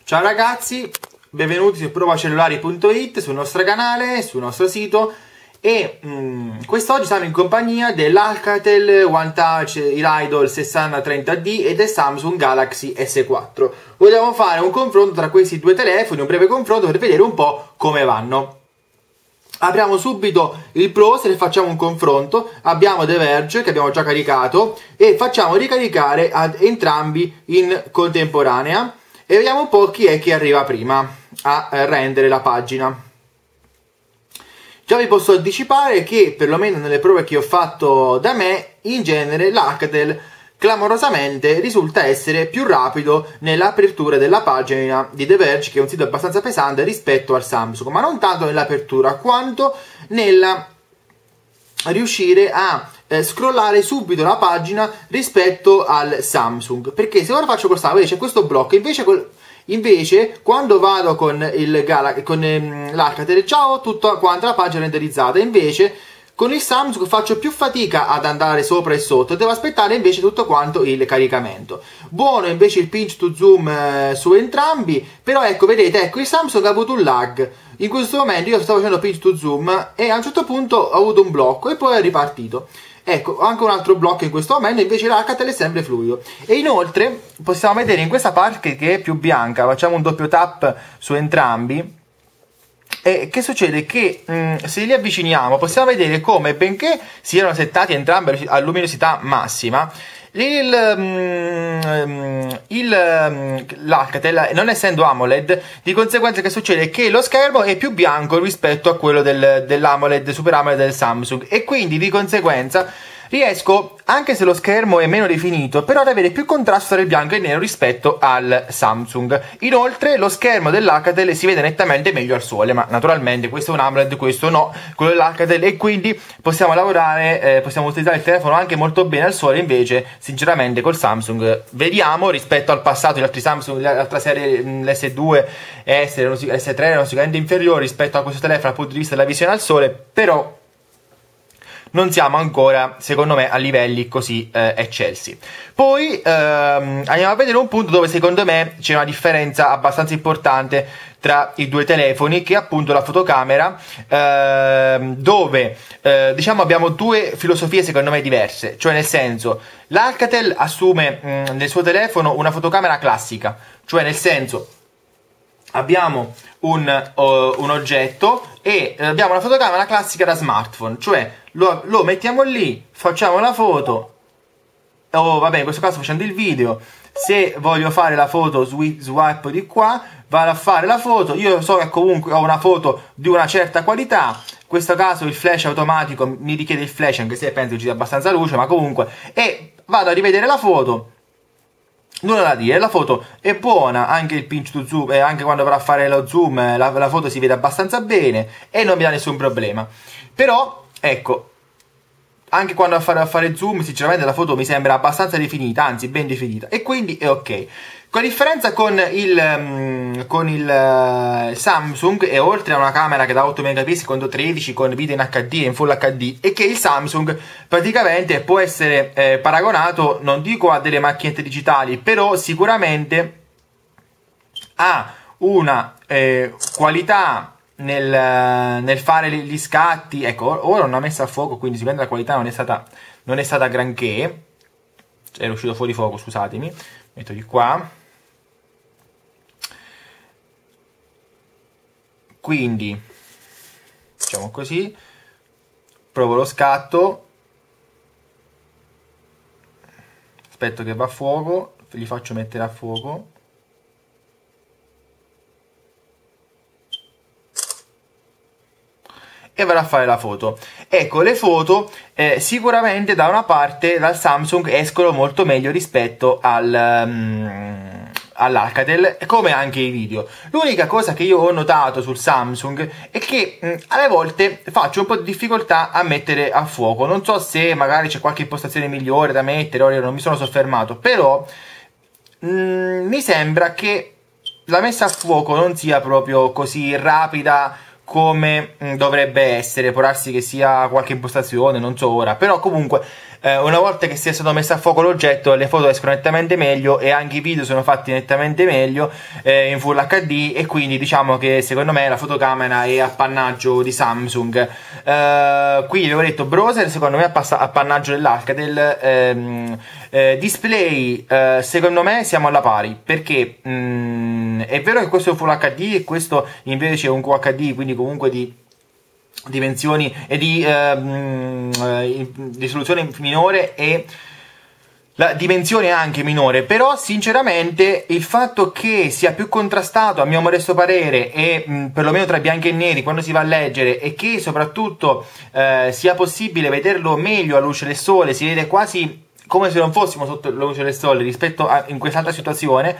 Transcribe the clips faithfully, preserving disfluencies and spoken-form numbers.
Ciao ragazzi, benvenuti su provacellulari punto it, sul nostro canale, sul nostro sito. E mm, quest'oggi siamo in compagnia dell'Alcatel One Touch Idol sessanta trenta D e del Samsung Galaxy S quattro. Vogliamo fare un confronto tra questi due telefoni, un breve confronto per vedere un po' come vanno. Apriamo subito il browser e facciamo un confronto. Abbiamo The Verge che abbiamo già caricato e facciamo ricaricare ad entrambi in contemporanea e vediamo un po' chi è che arriva prima a rendere la pagina. Già vi posso anticipare che, perlomeno nelle prove che ho fatto da me, in genere l'Alcatel clamorosamente risulta essere più rapido nell'apertura della pagina di The Verge, che è un sito abbastanza pesante, rispetto al Samsung, ma non tanto nell'apertura quanto nella riuscire a eh, scrollare subito la pagina rispetto al Samsung. Perché se ora faccio questa, vedete, c'è questo blocco, invece col Invece, quando vado con il Galaxy, con ehm, l'Alcatel, già ho tutta quanta la pagina renderizzata. Invece, con il Samsung faccio più fatica ad andare sopra e sotto. Devo aspettare invece tutto quanto il caricamento. Buono invece il pinch to zoom eh, su entrambi. Però ecco, vedete, ecco, il Samsung ha avuto un lag. In questo momento io stavo facendo pinch to zoom e a un certo punto ho avuto un blocco e poi è ripartito. Ecco, anche un altro blocco in questo momento, invece l'Alcatel è sempre fluido. E inoltre possiamo vedere in questa parte che è più bianca, facciamo un doppio tap su entrambi, e che succede? Che mh, se li avviciniamo possiamo vedere come, benché siano settati entrambi a luminosità massima, l'Alcatel, non essendo AMOLED, di conseguenza che succede? Che lo schermo è più bianco rispetto a quello del, dell'AMOLED, Super AMOLED del Samsung, e quindi di conseguenza riesco, anche se lo schermo è meno definito, però ad avere più contrasto tra il bianco e il nero rispetto al Samsung. Inoltre lo schermo dell'Alcatel si vede nettamente meglio al sole, ma naturalmente questo è un AMOLED, questo no, quello dell'Alcatel, e quindi possiamo lavorare, eh, possiamo utilizzare il telefono anche molto bene al sole. Invece sinceramente col Samsung vediamo, rispetto al passato, gli altri Samsung, l'altra serie, l'S due e S tre erano sicuramente inferiori rispetto a questo telefono dal punto di vista della visione al sole, però non siamo ancora, secondo me, a livelli così eh, eccelsi. Poi ehm, andiamo a vedere un punto dove secondo me c'è una differenza abbastanza importante tra i due telefoni, che è appunto la fotocamera, ehm, dove eh, diciamo abbiamo due filosofie secondo me diverse. Cioè, nel senso, l'Alcatel assume mh, nel suo telefono una fotocamera classica, cioè nel senso abbiamo un, uh, un oggetto e abbiamo una fotocamera classica da smartphone, cioè lo, lo mettiamo lì, facciamo la foto, o vabbè in questo caso facendo il video, se voglio fare la foto swipe di qua, vado a fare la foto, io so che comunque ho una foto di una certa qualità, in questo caso il flash automatico mi richiede il flash, anche se penso ci sia abbastanza luce, ma comunque, e vado a rivedere la foto. Nulla da dire, la foto è buona, anche il pinch to zoom, eh, anche quando avrà a fare lo zoom, la, la foto si vede abbastanza bene e non mi dà nessun problema. Però, ecco, anche quando a fare, a fare zoom, sinceramente la foto mi sembra abbastanza definita, anzi ben definita, e quindi è ok. Con la differenza con il, um, con il uh, Samsung, e oltre a una camera che da otto megapixel contro tredici con video in acca di e in full acca di, è che il Samsung praticamente può essere eh, paragonato, non dico a delle macchinette digitali, però sicuramente ha una eh, qualità nel, nel fare gli scatti. Ecco, ora non ha messa a fuoco, quindi sicuramente la qualità non è stata, non è stata granché, è uscito fuori fuoco, scusatemi, metto di qua. Quindi facciamo così, provo lo scatto, aspetto che va a fuoco, gli faccio mettere a fuoco, e vado a fare la foto. Ecco, le foto eh, sicuramente da una parte dal Samsung escono molto meglio rispetto al um, all'Alcatel, come anche i video. L'unica cosa che io ho notato sul Samsung è che mh, alle volte faccio un po' di difficoltà a mettere a fuoco. Non so se magari c'è qualche impostazione migliore da mettere, ora non mi sono soffermato, però mh, mi sembra che la messa a fuoco non sia proprio così rapida come mh, dovrebbe essere. Può darsi che sia qualche impostazione, non so ora, però comunque eh, una volta che sia stato messo a fuoco l'oggetto le foto escono nettamente meglio e anche i video sono fatti nettamente meglio eh, in Full acca di, e quindi diciamo che secondo me la fotocamera è appannaggio di Samsung. Eh, qui avevo detto browser, secondo me è appannaggio dell'Alcatel. ehm, eh, display, eh, secondo me siamo alla pari, perché mh, è vero che questo è un Full acca di e questo invece è un Q H D, quindi comunque di dimensioni e di ehm, eh, risoluzione minore e la dimensione anche minore, però sinceramente il fatto che sia più contrastato, a mio modesto parere, e mh, perlomeno tra bianchi e neri quando si va a leggere, e che soprattutto eh, sia possibile vederlo meglio alla luce del sole, si vede quasi come se non fossimo sotto la luce del sole rispetto a in quest'altra situazione,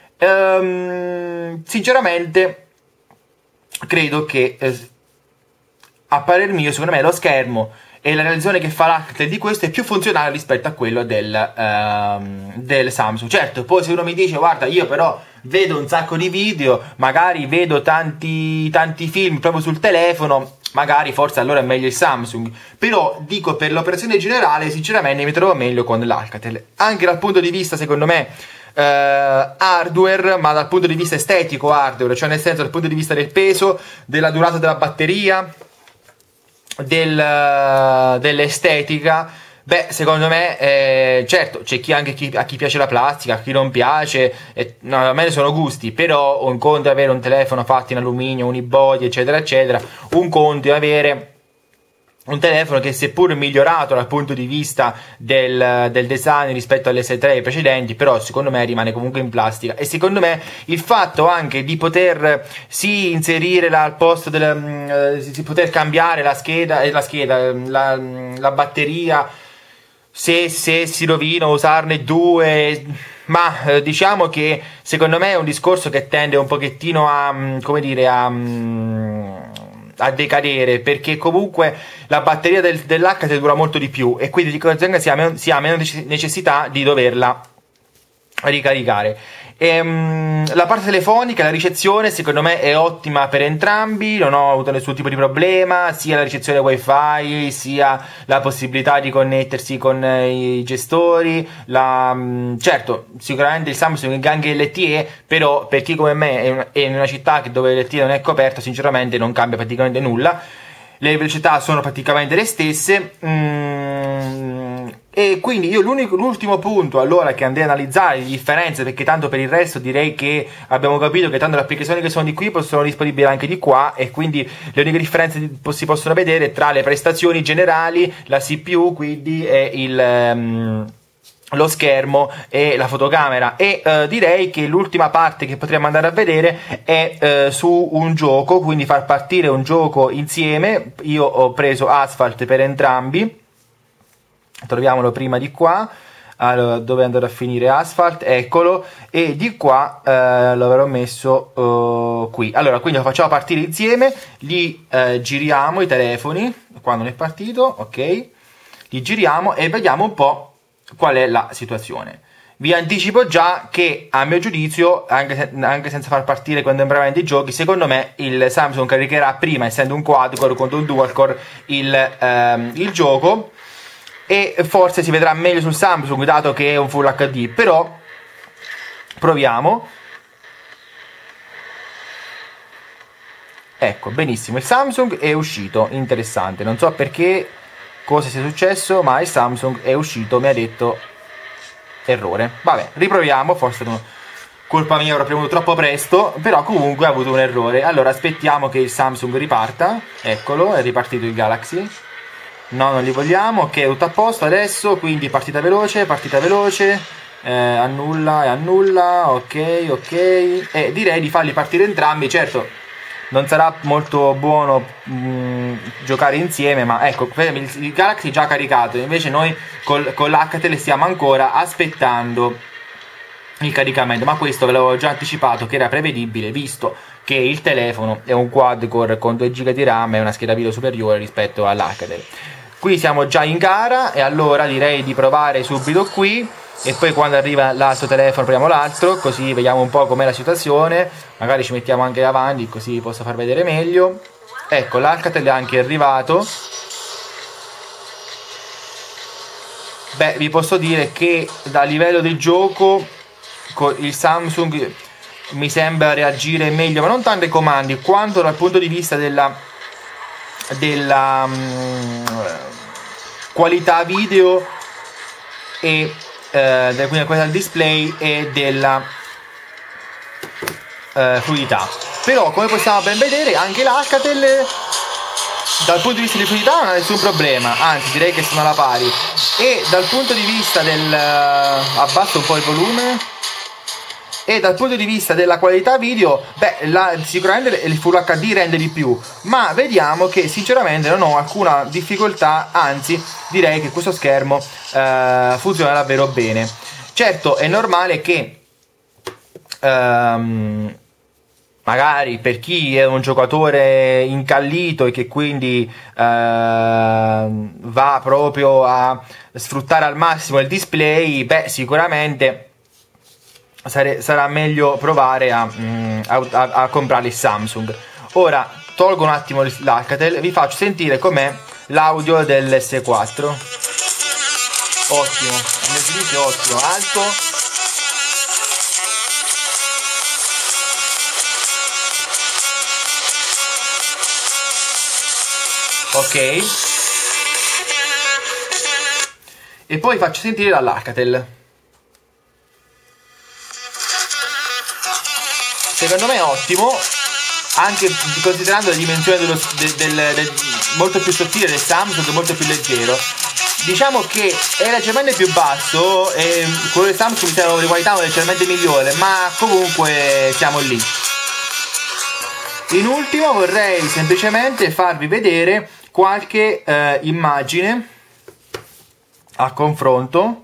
ehm, sinceramente credo che eh, a parer mio, secondo me lo schermo e la realizzazione che fa l'Alcatel di questo è più funzionale rispetto a quello del, um, del Samsung. Certo, poi se uno mi dice guarda, io però vedo un sacco di video, magari vedo tanti, tanti film proprio sul telefono, magari forse allora è meglio il Samsung, però dico per l'operazione generale sinceramente mi trovo meglio con l'Alcatel, anche dal punto di vista secondo me Uh, hardware, ma dal punto di vista estetico hardware, cioè nel senso dal punto di vista del peso, della durata della batteria, del, dell'estetica. Beh, secondo me eh, certo c'è chi anche chi, a chi piace la plastica, a chi non piace, e, no, a me ne sono gusti, però un conto è avere un telefono fatto in alluminio, unibody eccetera eccetera, un conto è avere un telefono che seppur migliorato dal punto di vista del, del design rispetto alle S tre precedenti, però secondo me rimane comunque in plastica. E secondo me il fatto anche di poter sì inserire la, al posto del uh, si poter cambiare la scheda, eh, la, scheda la, la batteria se, se si rovina, usarne due, ma eh, diciamo che secondo me è un discorso che tende un pochettino a come dire a a decadere, perché comunque la batteria del, dell'H dura molto di più e quindi di conseguenza si ha meno, si ha meno necessità di doverla ricaricare. Ehm, la parte telefonica, la ricezione secondo me è ottima per entrambi, non ho avuto nessun tipo di problema, sia la ricezione wifi sia la possibilità di connettersi con eh, i gestori, la, mh, certo sicuramente il Samsung anche L T E, però per chi come me è in, è in una città dove l'L T E non è coperto sinceramente non cambia praticamente nulla, le velocità sono praticamente le stesse. mm, E quindi io l'ultimo punto allora che andrei ad analizzare le differenze, perché tanto per il resto direi che abbiamo capito che tanto le applicazioni che sono di qui sono disponibili anche di qua, e quindi le uniche differenze si possono vedere tra le prestazioni generali, la C P U quindi e il um, lo schermo e la fotocamera. E uh, direi che l'ultima parte che potremmo andare a vedere è uh, su un gioco, quindi far partire un gioco insieme. Io ho preso Asphalt per entrambi, troviamolo prima di qua. Allora, dove andrò a finire Asphalt? Eccolo, e di qua eh, lo avrò messo uh, qui. Allora, quindi lo facciamo partire insieme, li eh, giriamo i telefoni, quando non è partito, ok, li giriamo e vediamo un po' qual è la situazione. Vi anticipo già che a mio giudizio, anche, se, anche senza far partire contemporaneamente i giochi, secondo me il Samsung caricherà prima, essendo un quad core contro un dual core, il, ehm, il gioco, e forse si vedrà meglio sul Samsung dato che è un Full acca di, però proviamo. Ecco, benissimo, il Samsung è uscito, interessante, non so perché, cosa sia successo, ma il Samsung è uscito, mi ha detto errore. Vabbè, riproviamo, forse no, colpa mia, avrò premuto troppo presto, però comunque ha avuto un errore. Allora aspettiamo che il Samsung riparta, eccolo, è ripartito il Galaxy. No, non li vogliamo, ok, tutto a posto adesso, quindi partita veloce, partita veloce, eh, annulla e annulla, ok, ok, e direi di farli partire entrambi. Certo, non sarà molto buono mh, giocare insieme, ma ecco, il, il Galaxy è già caricato, invece noi col, con l'Alcatel stiamo ancora aspettando il caricamento, ma questo ve l'avevo già anticipato che era prevedibile, visto che il telefono è un quad core con due giga di RAM e una scheda video superiore rispetto all'Alcatel. Qui siamo già in gara e allora direi di provare subito qui, e poi quando arriva l'altro telefono proviamo l'altro, così vediamo un po' com'è la situazione, magari ci mettiamo anche davanti così vi posso far vedere meglio. Ecco, l'Alcatel è anche arrivato, beh, vi posso dire che da livello di gioco il Samsung mi sembra reagire meglio, ma non tanto ai comandi quanto dal punto di vista della, della um, qualità video e eh, quindi quella del display e della eh, fluidità. Però come possiamo ben vedere anche l'Alcatel dal punto di vista di fluidità non ha nessun problema, anzi direi che sono alla pari. E dal punto di vista del abbasso un po' il volume, e dal punto di vista della qualità video, beh, la, sicuramente il Full acca di rende di più, ma vediamo che sinceramente non ho alcuna difficoltà, anzi direi che questo schermo eh, funziona davvero bene. Certo, è normale che ehm, magari per chi è un giocatore incallito e che quindi eh, va proprio a sfruttare al massimo il display, beh, sicuramente sare, sarà meglio provare a, a, a, a comprare il Samsung. Ora tolgo un attimo l'Alcatel e vi faccio sentire com'è l'audio dell'S quattro. Ottimo, ottimo, alto. Ok, e poi faccio sentire dall'Alcatel. Secondo me è ottimo, anche considerando le dimensioni dello, del, del, del, molto più sottile del Samsung, molto più leggero. Diciamo che è leggermente più basso e quello del Samsung mi sembra di qualità leggermente migliore, ma comunque siamo lì. In ultimo vorrei semplicemente farvi vedere qualche eh, immagine a confronto.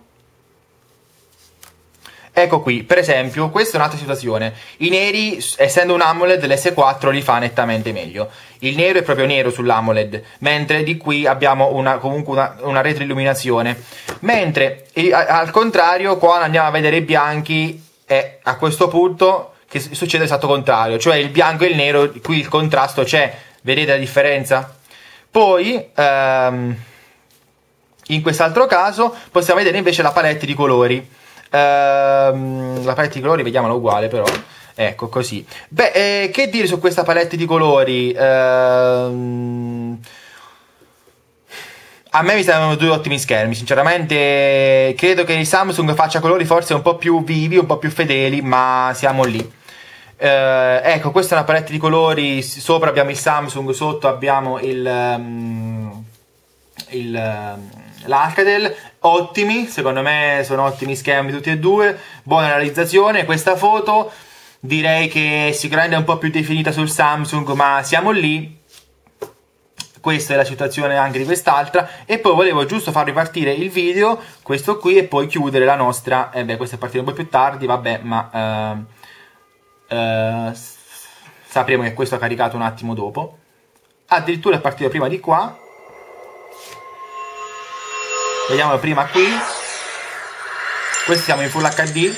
Ecco qui, per esempio, questa è un'altra situazione. I neri, essendo un AMOLED, l'S quattro li fa nettamente meglio. Il nero è proprio nero sull'AMOLED, mentre di qui abbiamo una, comunque una, una retroilluminazione. Mentre, e, a, al contrario, qua andiamo a vedere i bianchi e a questo punto che succede l'esatto contrario. Cioè il bianco e il nero, qui il contrasto c'è. Vedete la differenza? Poi, ehm, in quest'altro caso, possiamo vedere invece la palette di colori. Uh, la palette di colori vediamola uguale, però ecco così. Beh, eh, che dire su questa palette di colori? Uh, a me mi sembrano due ottimi schermi, sinceramente. Credo che il Samsung faccia colori forse un po' più vivi, un po' più fedeli, ma siamo lì. Uh, ecco, questa è una palette di colori. Sopra abbiamo il Samsung, sotto abbiamo il um, il um, l'Alcatel. Ottimi, secondo me sono ottimi schermi tutti e due, buona realizzazione. Questa foto direi che sicuramente è un po' più definita sul Samsung, ma siamo lì. Questa è la situazione anche di quest'altra. E poi volevo giusto farvi partire il video, questo qui, e poi chiudere la nostra. E eh beh, questa è partita un po' più tardi, vabbè, ma uh, uh, sapremo che questo ha caricato un attimo dopo. Addirittura è partito prima di qua. Vediamo prima qui. Questo siamo in Full acca di.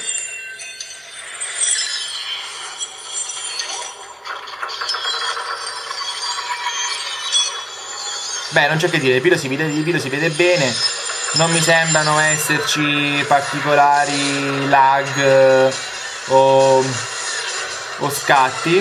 Beh, non c'è che dire, il video, si vede, il video si vede bene. Non mi sembrano esserci particolari lag o, o scatti.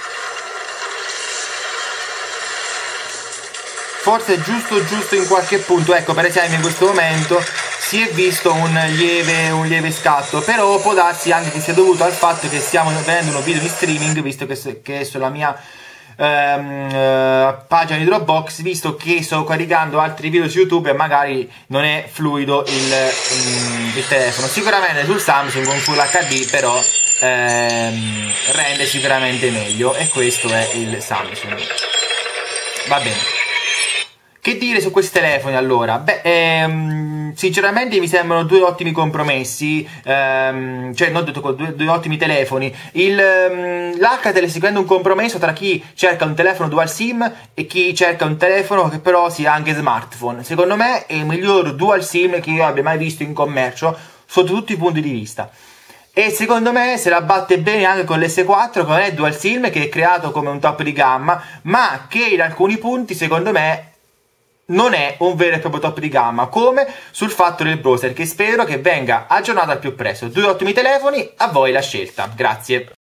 Forse giusto giusto in qualche punto, ecco, per esempio in questo momento si è visto un lieve, un lieve scatto, però può darsi anche che sia dovuto al fatto che stiamo vedendo uno video in streaming, visto che, che è sulla mia ehm, eh, pagina di Dropbox, visto che sto caricando altri video su YouTube e magari non è fluido il, um, il telefono. Sicuramente sul Samsung un Full acca di però ehm, rende sicuramente meglio, e questo è il Samsung. Va bene. Che dire su questi telefoni allora? Beh, ehm, sinceramente mi sembrano due ottimi compromessi, ehm, cioè non detto due, due ottimi telefoni. Ehm, L'Alcatel è sicuramente un compromesso tra chi cerca un telefono dual sim e chi cerca un telefono che però sia anche smartphone. Secondo me è il miglior dual sim che io abbia mai visto in commercio sotto tutti i punti di vista. E secondo me se la batte bene anche con l'S quattro, che non è dual sim, che è creato come un top di gamma, ma che in alcuni punti secondo me non è un vero e proprio top di gamma, come sul fatto del browser, che spero che venga aggiornato al più presto. Due ottimi telefoni, a voi la scelta. Grazie.